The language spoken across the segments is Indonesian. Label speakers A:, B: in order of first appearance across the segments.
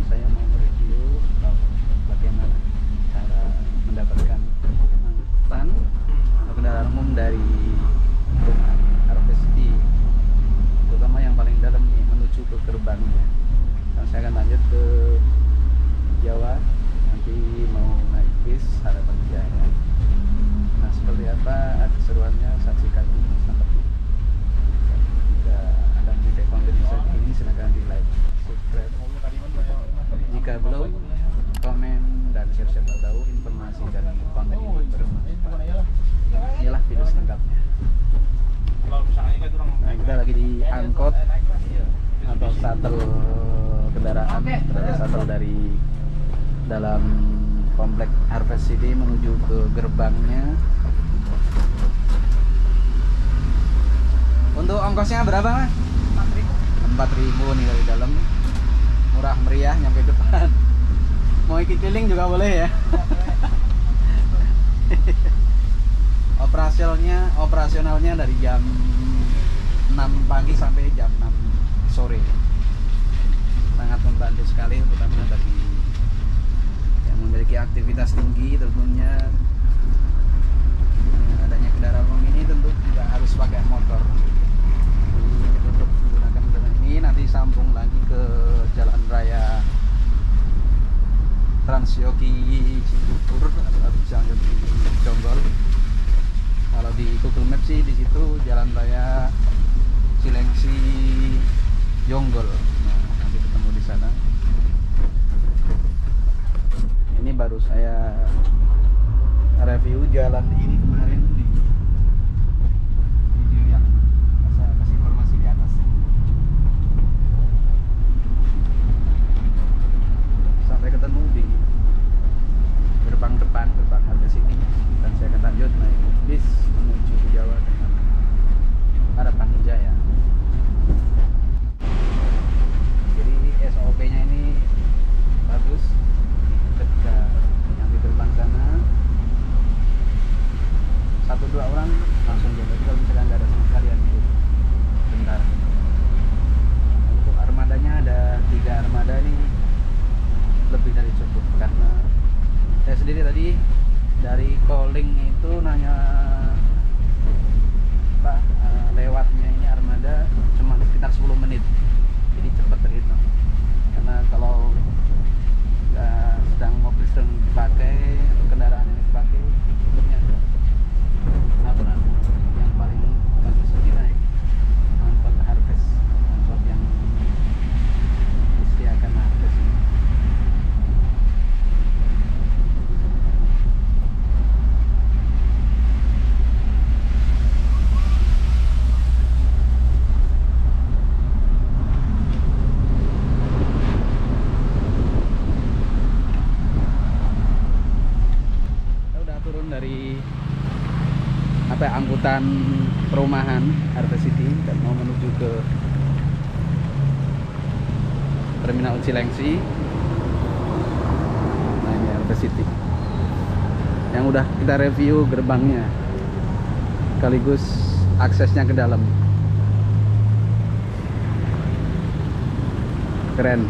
A: saya mau mereview bagaimana cara mendapatkan angkutan atau kendaraan umum dari perumahan Harvest City, terutama yang paling dalam nih, menuju ke gerbangnya. Dan saya akan lanjut ke Jawa, nanti mau naik bis Harapan Jaya. Nah, seperti apa keseruannya, saksikan sampai. Jika Anda menyukai konten ini, silakan di like, subscribe. Jika belum, komen dan share, siapa tahu informasi dan konten ini bermanfaat. Inilah video selengkapnya. Nah, kita lagi di angkot atau shuttle kendaraan, shuttle dari dalam komplek Harvest City menuju ke gerbangnya. Untuk ongkosnya berapa, Mas? 4.000 nih dari dalam. Murah meriah, nyampe depan. Mau ikut keliling juga boleh ya. Operasionalnya dari jam 6 pagi sampai jam 6 sore. Sangat membantu sekali, terutama bagi yang memiliki aktivitas tinggi tentunya. Adanya kendaraan umum ini tentu tidak harus pakai motor. Untuk menggunakan kendaraan ini nanti sambung lagi ke jalan raya Transyogi Cibubur atau jalan di Jonggol. Kalau di Google Maps sih di situ jalan raya Cilengsi Jonggol. Nah, nanti ketemu di sana. Ini baru saya review jalan ini kemarin di video yang saya kasih informasi di atas. Sampai ketemu di gerbang depan, gerbang Harvest City, dan saya akan lanjut naik bis menuju ke Jawa dengan Harapan Jaya. Jadi SOP-nya ini bagus. Ketika nyampe gerbang sana, 1-2 orang langsung jaga. Tapi kalau misalkan nggak ada sama sekalian itu bentar. Untuk armadanya ada 3 armada, ini lebih dari cukup, karena saya sendiri tadi dari calling itu nanya Pak, lewatnya ini armada cuma sekitar 10 menit, jadi cepat terhitung. Karena kalau sedang mobil sedang dipakai atau kendaraan yang dipakai, bentuknya aturan yang paling bagus ini naik angkot Harvest, angkot yang disediakan Harvest ini. Dari angkutan perumahan Harvest City dan mau menuju ke Terminal Cilengsi. Nah, ini Harvest City yang udah kita review gerbangnya sekaligus aksesnya ke dalam. Keren.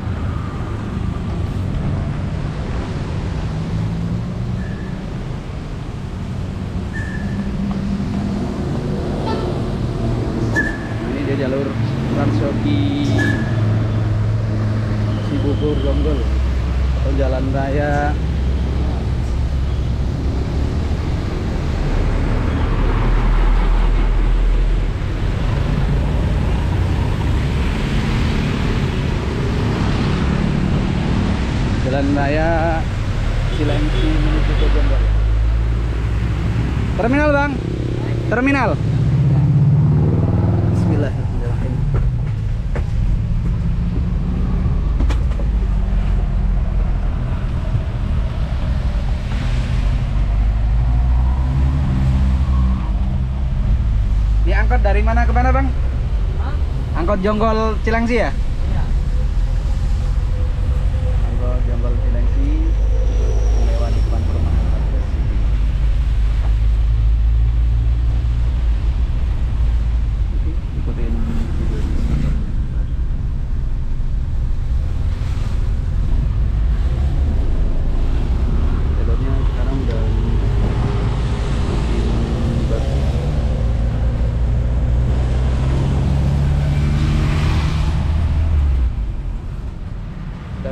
A: Jalur Transyogi Cibubur Jonggol atau jalan raya Cilengsi menuju ke Jonggol. Terminal, Bang. Terminal. Bismillahirrahmanirrahim. Ini angkot dari mana ke mana, Bang? Hah? Angkot Jonggol Cilengsi ya? Iya. Angkot Jonggol Cilengsi melewati depan perumahan Harvest City. Ikutin video ini.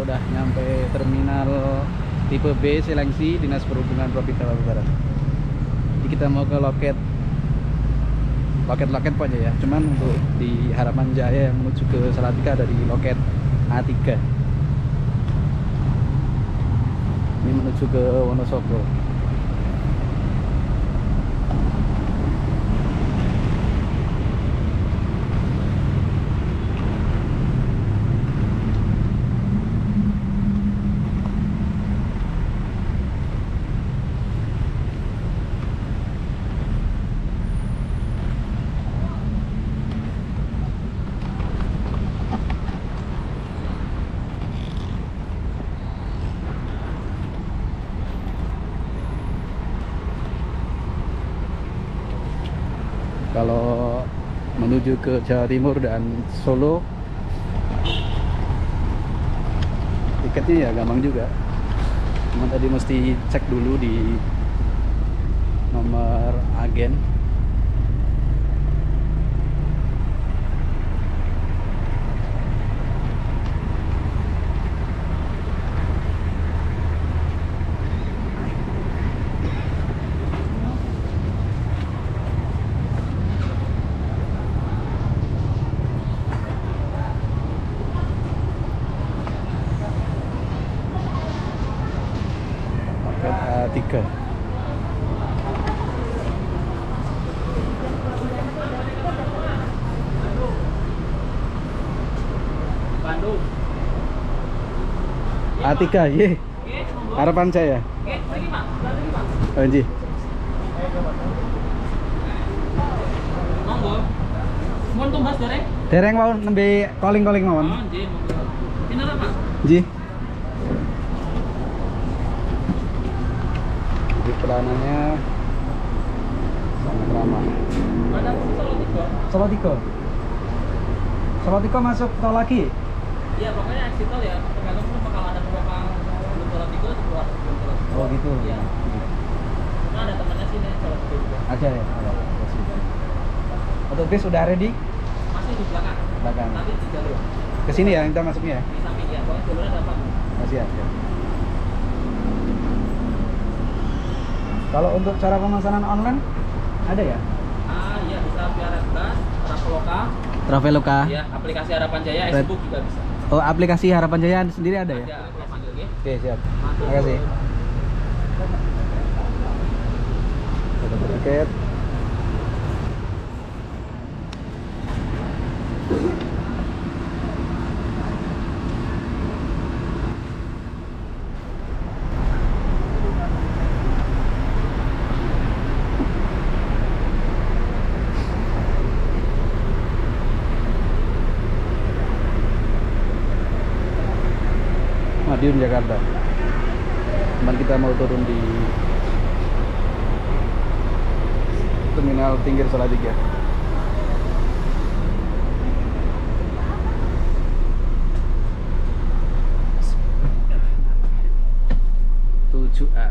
A: udah nyampe terminal tipe B Cilengsi, Dinas Perhubungan Provinsi Papua Barat. Jadi kita mau ke loket aja ya. Cuman untuk di Harapan Jaya yang menuju ke Salatiga ada di loket A3. Ini menuju ke Wonosobo. Kalau menuju ke Jawa Timur dan Solo, tiketnya ya gampang juga. Cuma tadi mesti cek dulu di nomor agen. A3.
B: Bandung.
A: A3, ye. Harapan Jaya. Oh, Ji.
B: Monggo. Mohon tumbas dereng.
A: Dereng mau nembe calling mawon.
B: Oh, nggih, monggo. Pinten apa?
A: Ji. Jadi pelanannya sangat ramah.
B: Ada Salatiga.
A: Salatiga. Salatiga masuk tol lagi.
B: Iya, pokoknya exit tol ya. Tergantung kalau ada penumpang belum Salatiga itu keluar belum Salatiga.
A: Oh gitu.
B: Iya. Nah, ada temannya sini Salatiga juga.
A: Ada ya. Untuk bis sudah ready?
B: Masih di belakang.
A: Belakang.
B: Nanti di jalur.
A: Ke sini ya kita masuknya ya.
B: Di samping ya. Pokoknya jalurnya ada apa?
A: Masih ya. Kalau untuk cara pemesanan online ada ya?
B: Ah, iya bisa via Redbus, Traveloka.
A: Traveloka.
B: Iya, aplikasi Harapan Jaya, Facebook juga bisa.
A: Oh, aplikasi Harapan Jaya sendiri ada ya?
B: Ada, oke, panggil nggih.
A: Oke, siap.
B: Matur.
A: Terima kasih. Tiket. Madiun Jakarta. Cuman kita mau turun di terminal pinggir Salatiga. Tujuh A.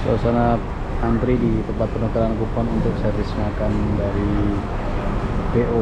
A: Suasana antri di tempat penukaran kupon untuk servis makan dari BO.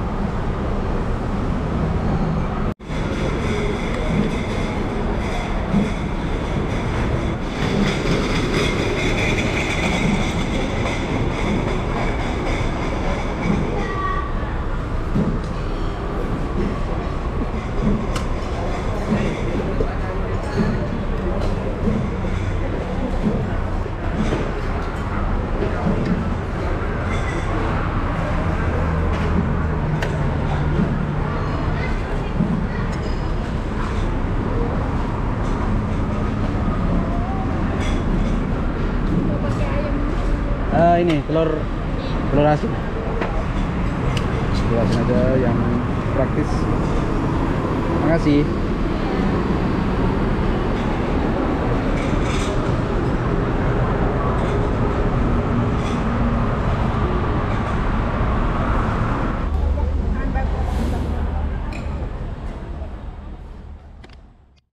A: Ini telur asin aja yang praktis. Makasih.